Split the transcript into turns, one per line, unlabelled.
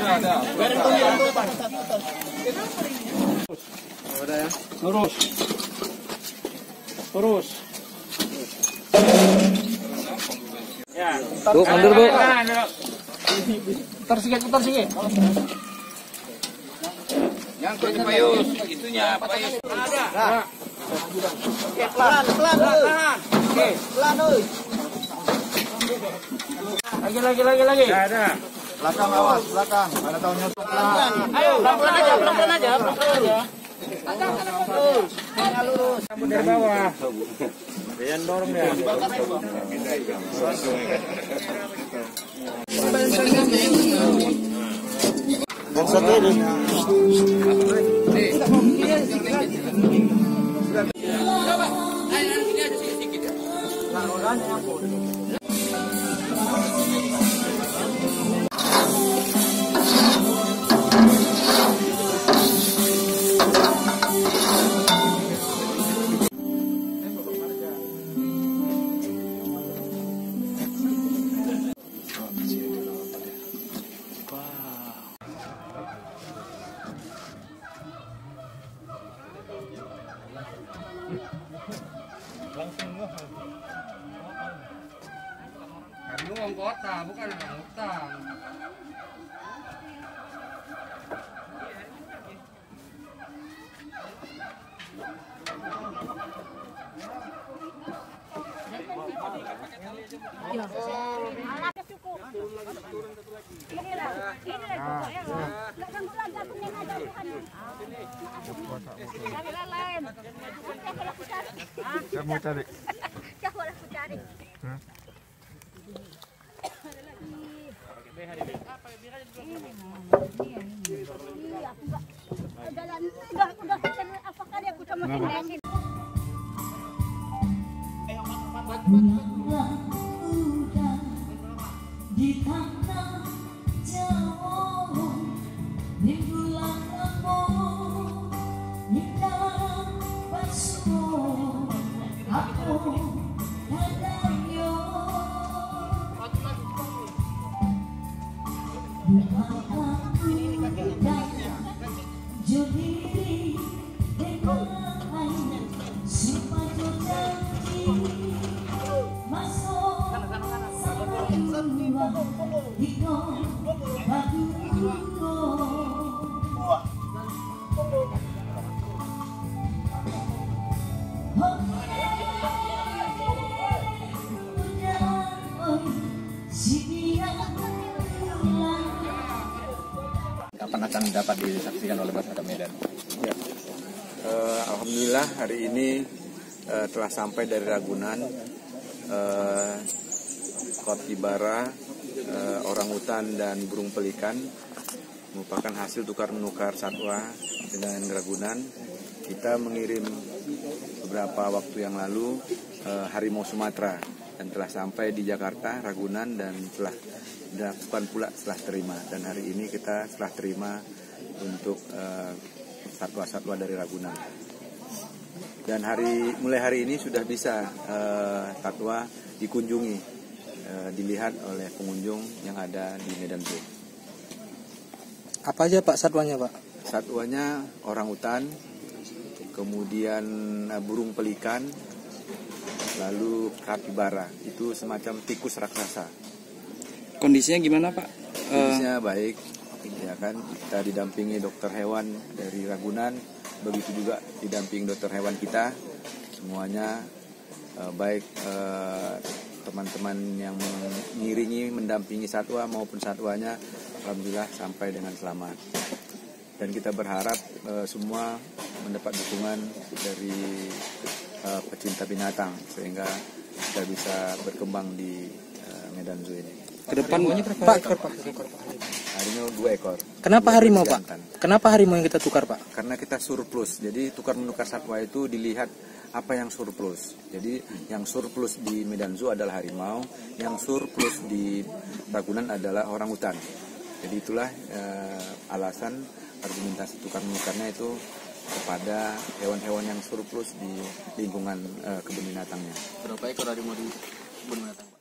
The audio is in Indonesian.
Ada ya. Lurus. Lurus. Ya.
Bu, mundur Bu.
Putar sikit.
Nyangkut di payus, itunya payus.
Ada.
Oke, pelan. Oke, pelan, oi.
Lagi. Ada.
Belakang awas, belakang. Mana tahu nyosok pelan.
Ayo, pelan-pelan aja.
Lurus.
Kamu dari bawah. Jangan dorong ya.
Yang satu ini.
Kamu uang kota, bukan uang utang.
Kamu cari.
Di tanah Jawa, di bulan Ramadan, indah basuh aku hadayo. Aku dan jodiri dengan supaya janji masuk.
Kapan akan dapat disaksikan oleh masyarakat Medan?
Ya. Alhamdulillah hari ini telah sampai dari Ragunan Capybara, orangutan dan burung pelikan merupakan hasil tukar-menukar satwa dengan Ragunan. Kita mengirim beberapa waktu yang lalu harimau Sumatera dan telah sampai di Jakarta, Ragunan, dan telah dilakukan pula setelah terima. Dan hari ini kita setelah terima untuk satwa-satwa dari Ragunan. Dan mulai hari ini sudah bisa satwa dikunjungi, dilihat oleh pengunjung yang ada di Medan Zoo.
Apa aja Pak satwanya Pak?
Satwanya orangutan, kemudian burung pelikan, lalu capybara, itu semacam tikus raksasa.
Kondisinya gimana Pak?
Kondisinya baik, ya kan. Kita didampingi dokter hewan dari Ragunan, begitu juga didampingi dokter hewan kita. Semuanya baik teman-teman yang mengiringi, mendampingi satwa maupun satwanya, alhamdulillah sampai dengan selamat. Dan kita berharap semua mendapat dukungan dari pecinta binatang sehingga kita bisa berkembang di Medan Zoo ini.
Kedepan Pak,
Harimau 2 ekor.
Kenapa harimau Pak? Kenapa harimau yang kita tukar Pak?
Karena kita surplus, jadi tukar-menukar satwa itu dilihat apa yang surplus. Jadi yang surplus di Medan Zoo adalah harimau, yang surplus di Ragunan adalah orangutan. Jadi itulah alasan argumentasi tukar-menukarnya itu kepada hewan-hewan yang surplus di lingkungan kebun binatangnya.
Berapa ekor harimau di kebun binatang?